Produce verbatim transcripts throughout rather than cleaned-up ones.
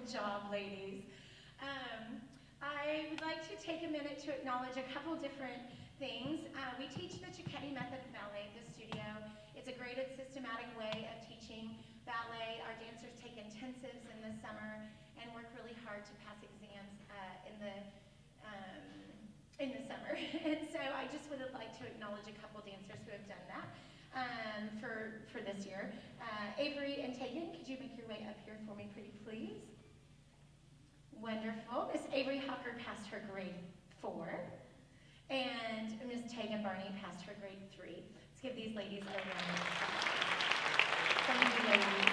job, ladies. Um, I would like to take a minute to acknowledge a couple different things. Uh, we teach the Cicchetti Method of Ballet at the studio. It's a graded, systematic way of teaching ballet. Our dancers take intensives in the summer and work really hard to pass exams uh, in the um, in the summer. And so I just would like to acknowledge a couple dancers who have done that um, for, for this year. Uh, Avery and Tegan, could you make your way up here for me, pretty please? Wonderful. Miss Avery Hawker passed her grade four, and Miss Tegan Barney passed her grade three. Let's give these ladies a round of applause. Thank you, ladies.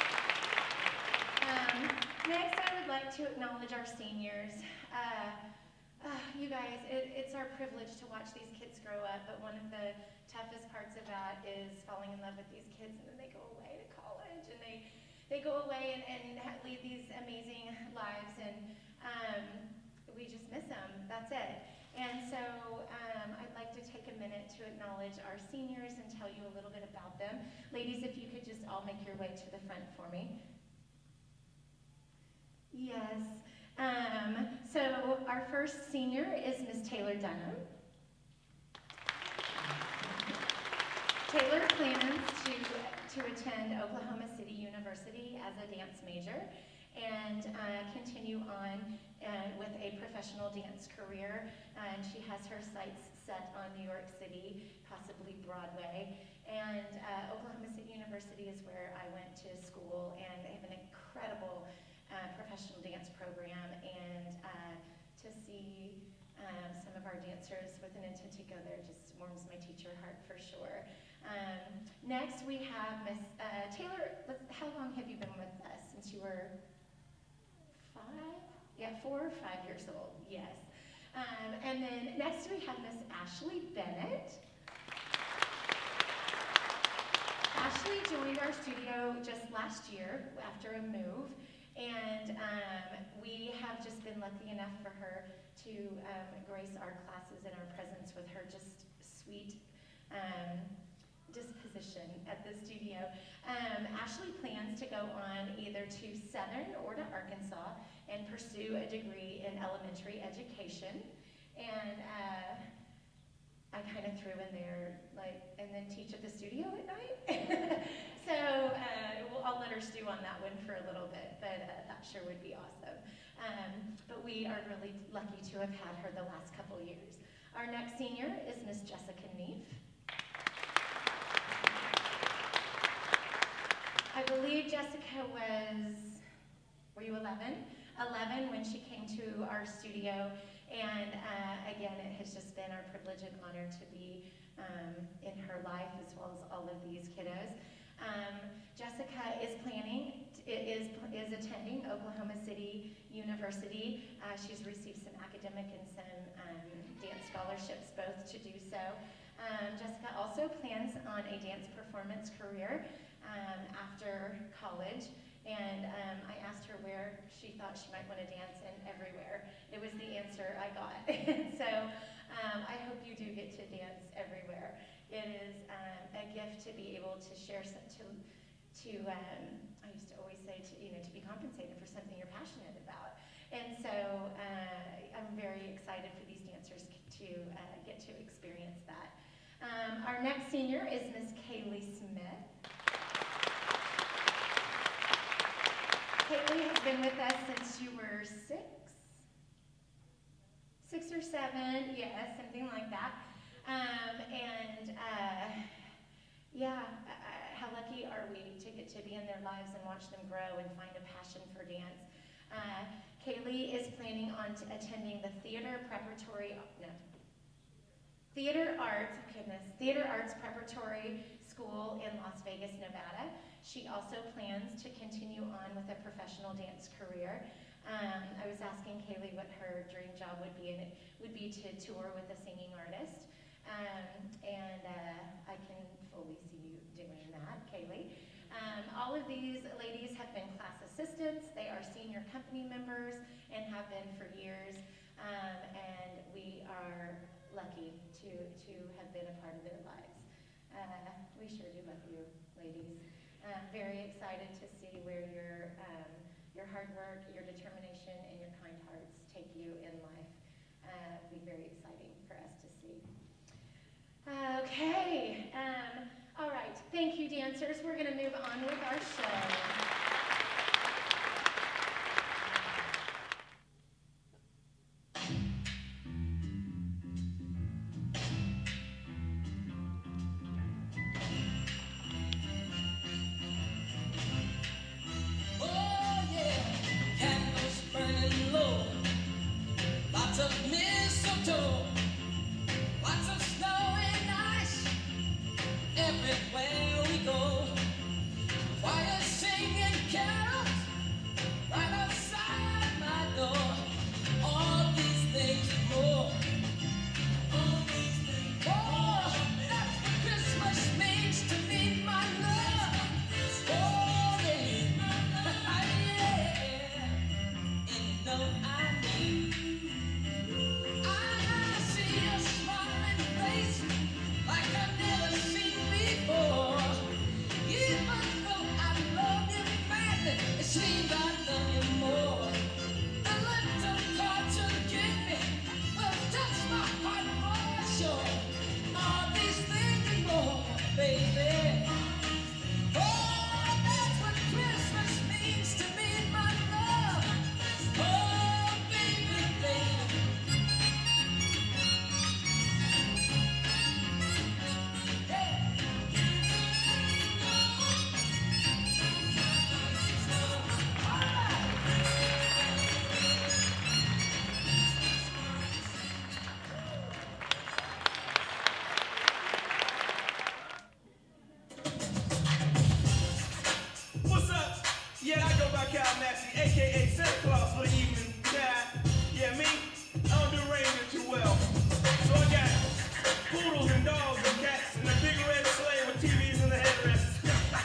Um, next, I would like to acknowledge our seniors. Uh, uh, you guys, it, it's our privilege to watch these kids grow up, but one of the toughest parts of that is falling in love with these kids, and then they go away to college, and they They go away and, and lead these amazing lives, and um, we just miss them. That's it. And so um, I'd like to take a minute to acknowledge our seniors and tell you a little bit about them. Ladies, if you could just all make your way to the front for me. Yes. Um, so our first senior is Miss Taylor Dunham. Taylor plans to to attend Oklahoma City University as a dance major and uh, continue on uh, with a professional dance career. And she has her sights set on New York City, possibly Broadway. And uh, Oklahoma City University is where I went to school, and they have an incredible uh, professional dance program. And uh, to see um, some of our dancers with an intent to go there just warms my teacher heart for sure. Um, next we have Miss uh, Taylor. Let's, how long have you been with us? Since you were five? Yeah, four or five years old, yes. Um, and then next we have Miss Ashley Bennett. Ashley joined our studio just last year after a move, and um, we have just been lucky enough for her to um, grace our classes and our presence with her just sweet um, disposition at the studio. Um, Ashley plans to go on either to Southern or to Arkansas and pursue a degree in elementary education. And uh, I kind of threw in there, like, and then teach at the studio at night. So uh, we'll, I'll let her stew on that one for a little bit, but uh, that sure would be awesome. Um, but we are really lucky to have had her the last couple years. Our next senior is Miss Jessica Neef. I believe Jessica was, were you eleven? eleven when she came to our studio, and uh, again, it has just been our privilege and honor to be um, in her life as well as all of these kiddos. Um, Jessica is planning, is, is attending Oklahoma City University. Uh, she's received some academic and some um, dance scholarships both to do so. Um, Jessica also plans on a dance performance career Um, after college, and um, I asked her where she thought she might want to dance, and everywhere. It was the answer I got. So um, I hope you do get to dance everywhere. It is um, a gift to be able to share, some, to, to um, I used to always say, to, you know, to be compensated for something you're passionate about. And so uh, I'm very excited for these dancers to uh, get to experience that. Um, our next senior is Miss Kaylee Smith. Kaylee has been with us since you were six? Six or seven, yes, something like that. Um, and uh, yeah, uh, how lucky are we to get to be in their lives and watch them grow and find a passion for dance. Uh, Kaylee is planning on t attending the Theater Preparatory, no, Theater Arts, oh goodness, Theater Arts Preparatory School in Las Vegas, Nevada. She also plans to continue on with a professional dance career. Um, I was asking Kaylee what her dream job would be, and it would be to tour with a singing artist. Um, and uh, I can fully see you doing that, Kaylee. Um, all of these ladies have been class assistants. They are senior company members and have been for years. Um, and we are lucky to, to have been a part of their lives. Uh, we sure do love you, ladies. I'm very excited to see where your um, your hard work, your determination, and your kind hearts take you in life. Uh, it'll be very exciting for us to see. Okay, um, all right, thank you, dancers. We're going to move on with our show. Everywhere we go, choir singing carols right outside my door. All these things and more. All these things. Oh, that's what Christmas means to me, my love. Oh, yeah. Yeah. And you know I need. I see a smiling face like I've never seen before. Even though I love you madly, it seems I love you more. The little cards you give me will touch my heart for sure. All these things and more, baby. Oh, that's what Christmas means to me, my love. Oh, baby, baby. What's up? Yeah, I go by Cal Maxey, aka Santa Claus for the evening. Yeah, yeah, me, I don't do reindeer too well. So I got poodles and dogs and cats and a big red sleigh with T Vs in the headrests.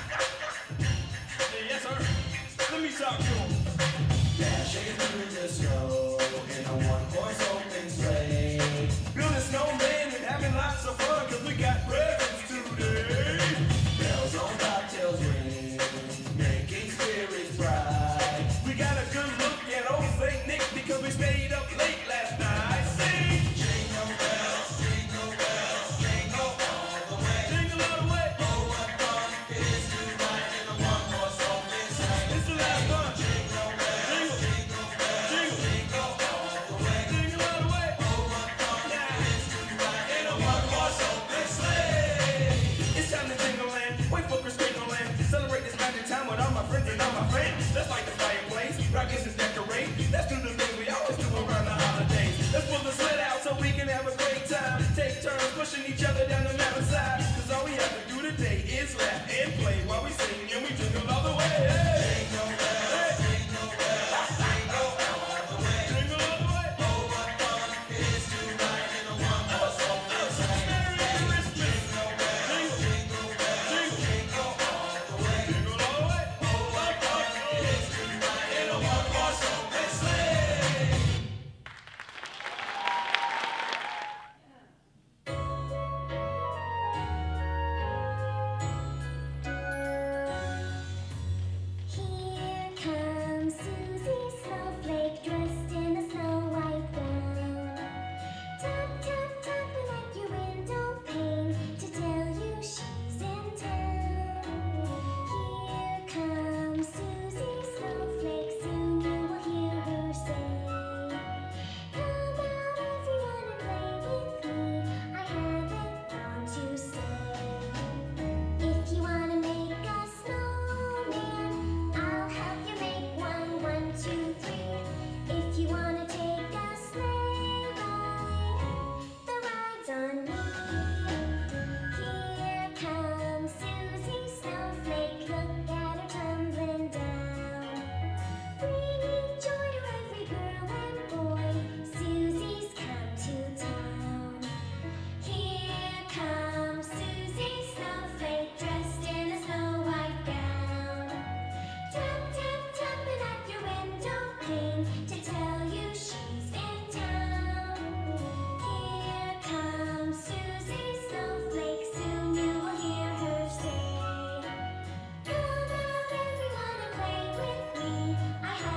Yeah, yes, sir. Let me talk to them. Dashing through the snow in a one-horse open sleigh. Building snowmen and having lots of fun, cause we got presents today. Bells on bobtails ring, making spirits bright. We got a good look at old Saint Nick because we stayed up late last night. Sing! Jingle bells, jingle bells, jingle all the way. Jingle all the way! Oh, what fun it is to ride in a one-horse open sleigh. It's the last one. Jingle bells, jingle bells, Jingle. jingle all the way. Jingle all the way! Oh, what fun it is to ride in a one-horse open sleigh. It's time to jingle land, wait for Christmas land. Celebrate this magic time with all my friends and all my friends. Let's light the fireplace, rockets and decorate. Let's do the things we always do around the holidays. Let's pull the sled out so we can have a great time. Take turns pushing each other down the mountainside. Cause all we have to do today is laugh and play while we sing and we jingle all the way. Hey! Jingle bells, jingle bells, jingle all the way. Jingle all the way! Oh, what fun it is to ride in a one-horse open sleigh. Merry Christmas! Jingle bells, jingle bells, jingle all the way. Jingle all the way! Oh, what fun it is to ride in a one-horse open sleigh. Here comes Susie Snowflake, dressed in a snow white gown. Tap, tap, tapping at your window pane to tell you she's in town. Here comes Susie Snowflake, soon you will hear her say, "Come out, everyone, and play with me. I have it on to say. If you wanna make a snowman, I'll help you make one, one, two, three. If you wanna take a sleigh ride, the ride's on me. Here comes Susie Snowflake, look at her tumbling down. Bringing joy to every girl and boy, Susie's come to town. Here comes Susie Snowflake, dressed in a snow white gown. Tap, tap, tapping at your window pane to tell you she's in town. Here comes Susie Snowflake, soon you will hear her say, "Come out, everyone, and play with me. I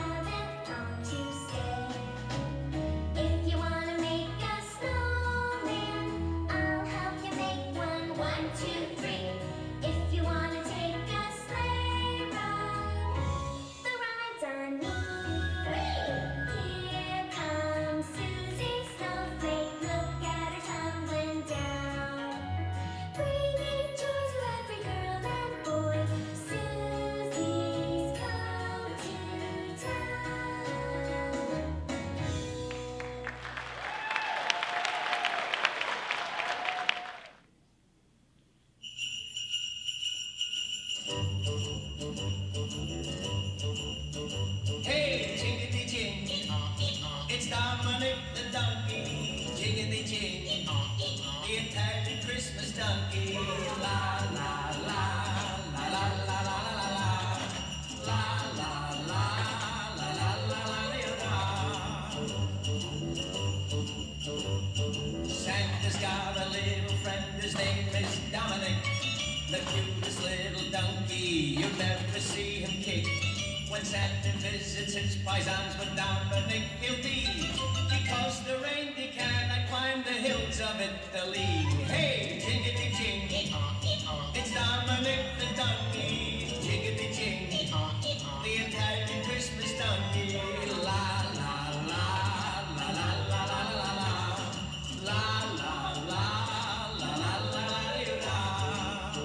never see him kick. When Santa visits his paisans, but Dominic he'll be, because the reindeer cannot climb the hills of Italy. Hey, jiggity jing, it's Dominic the donkey. Jiggity jing, the Italian Christmas donkey. La la la la la la la la la la la la la la la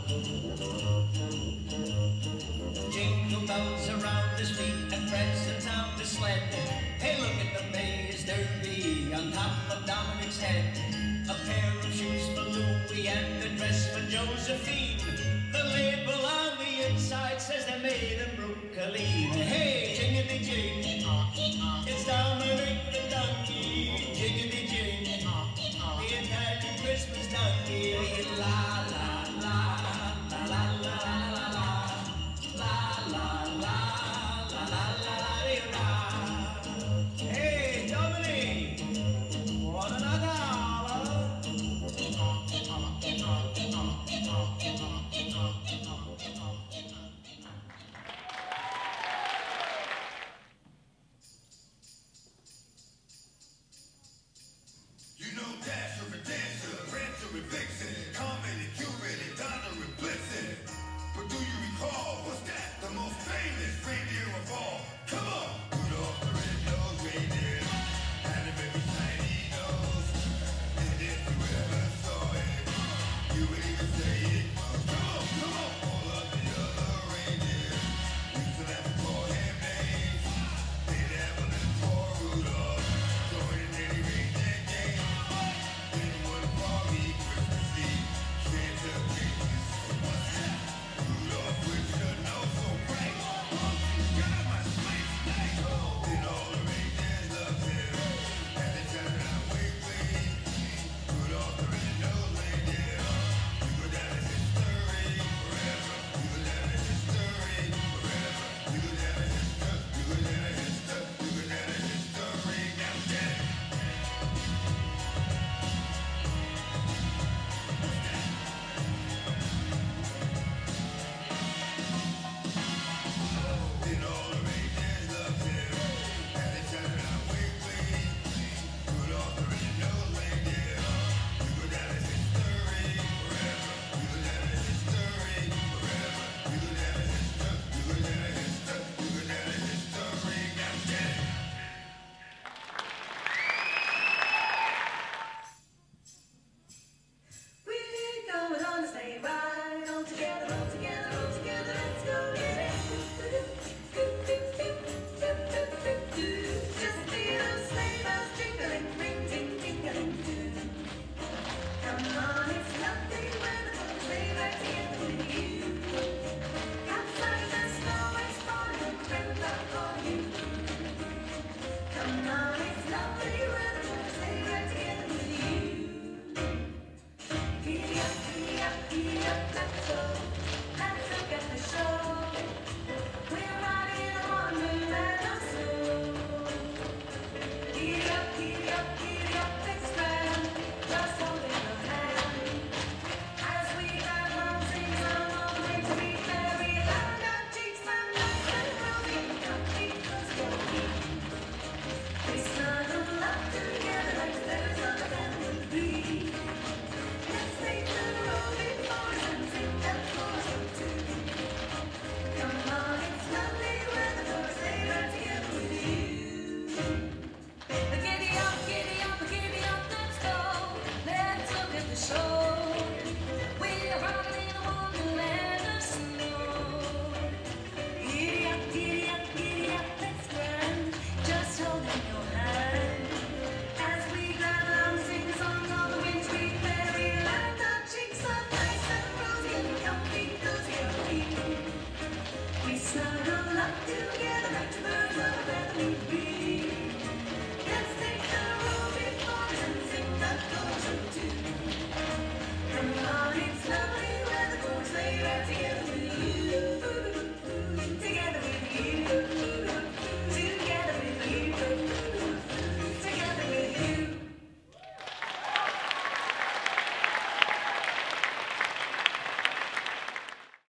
la. Jingle bells around his feet and presents out the sled. Hey, look at the maze derby on top of Dominic's head. A pair of shoes for Louis and a dress for Josephine. The label on the inside says they made in Brooklyn.